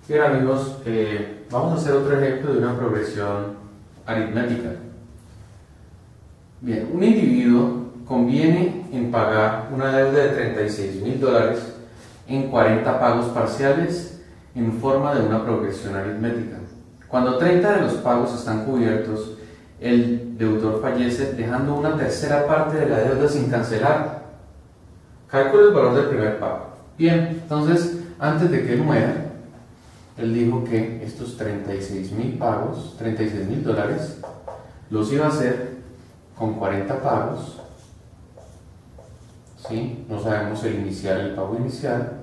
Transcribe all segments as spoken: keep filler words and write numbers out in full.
Bien amigos, eh, vamos a hacer otro ejemplo de una progresión aritmética. Bien, un individuo conviene en pagar una deuda de treinta y seis mil dólares en cuarenta pagos parciales en forma de una progresión aritmética. Cuando treinta de los pagos están cubiertos, el deudor fallece dejando una tercera parte de la deuda sin cancelar. Calcula el valor del primer pago. Bien, entonces, antes de que él muera, él dijo que estos treinta y seis mil pagos, treinta y seis mil dólares, los iba a hacer con cuarenta pagos. ¿Sí? No sabemos el inicial, el pago inicial,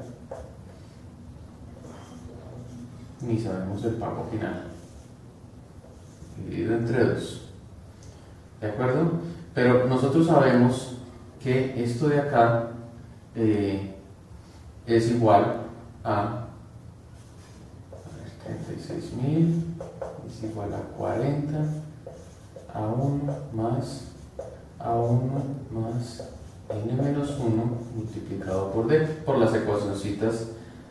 ni sabemos el pago final, dividido entre dos. ¿De acuerdo? Pero nosotros sabemos que esto de acá eh, es igual a treinta y seis mil es igual a cuarenta a uno más a uno más n menos uno multiplicado por d, por las ecuacioncitas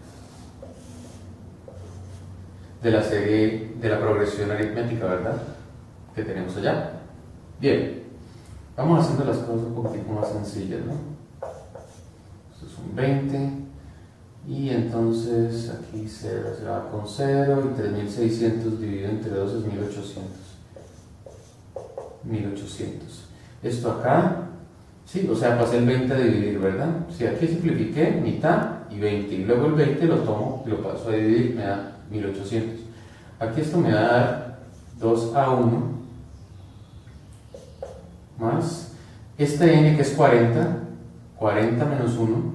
de la serie de la progresión aritmética, ¿verdad? Que tenemos allá. Bien, vamos haciendo las cosas un poquito más sencillas, ¿no? Esto es un veinte. Y entonces aquí cero se va con cero y tres mil seiscientos dividido entre dos es mil ochocientos. mil ochocientos. Esto acá, sí, o sea, pasé el veinte a dividir, ¿verdad? Si aquí simplifiqué, mitad y veinte. Y luego el veinte lo tomo y lo paso a dividir, me da mil ochocientos. Aquí esto me va a dar dos a uno más este n que es cuarenta, cuarenta menos uno.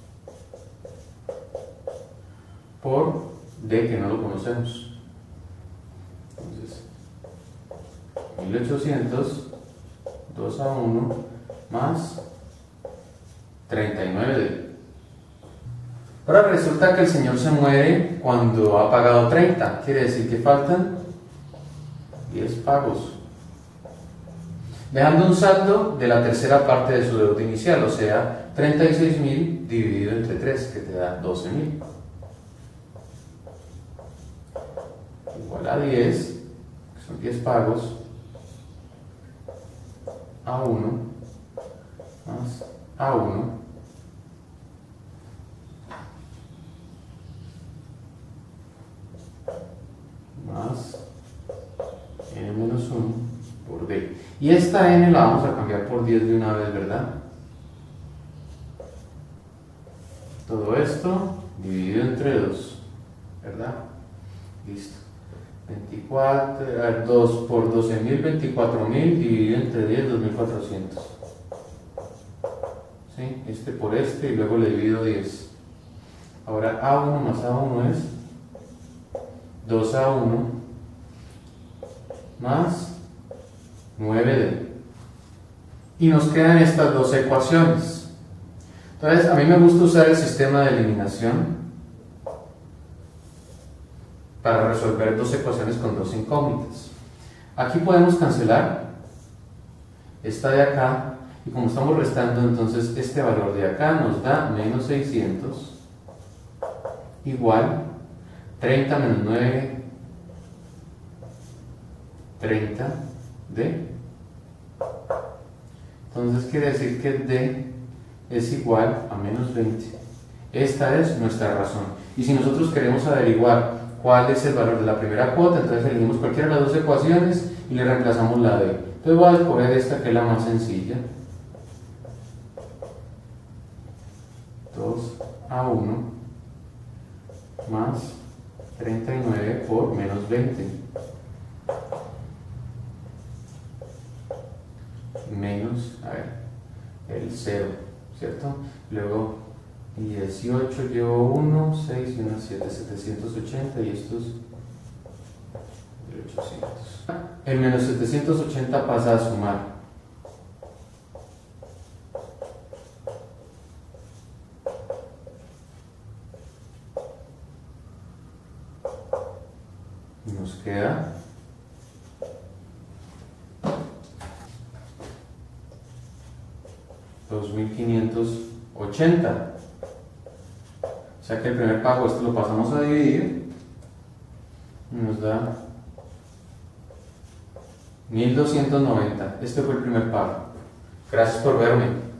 Por d que no lo conocemos. Entonces, mil ochocientos, dos a uno, más treinta y nueve d. Ahora resulta que el señor se muere cuando ha pagado treinta. Quiere decir que faltan diez pagos, dejando un saldo de la tercera parte de su deuda inicial, o sea, treinta y seis mil dividido entre tres, que te da doce mil. Igual a diez, que son diez pagos, a uno más a uno más n menos uno por d. Y esta n la vamos a cambiar por diez de una vez, ¿verdad? Todo esto dividido entre dos, ¿verdad? Listo. veinticuatro, dos por doce mil, veinticuatro mil dividido entre diez, dos mil cuatrocientos. ¿Sí? Este por este y luego le divido diez. Ahora a uno más a uno es dos a uno más nueve d. Y nos quedan estas dos ecuaciones. Entonces, a mí me gusta usar el sistema de eliminación para resolver dos ecuaciones con dos incógnitas. Aquí podemos cancelar esta de acá, y como estamos restando, entonces este valor de acá nos da menos seiscientos igual treinta menos nueve, treinta d. Entonces quiere decir que d es igual a menos veinte. Esta es nuestra razón. Y si nosotros queremos averiguar cuál es el valor de la primera cuota, entonces elegimos cualquiera de las dos ecuaciones y le reemplazamos la d. Entonces voy a escoger esta, que es la más sencilla. dos a uno más treinta y nueve por menos veinte. Menos, a ver, el cero, ¿cierto? Luego dieciocho llevo uno, seis y uno, siete, setecientos ochenta, y estos ochocientos. El menos setecientos ochenta pasa a sumar. Nos queda dos mil quinientos ochenta. O sea que el primer pago, esto lo pasamos a dividir nos da mil doscientos noventa. Este fue el primer paro. Gracias por verme.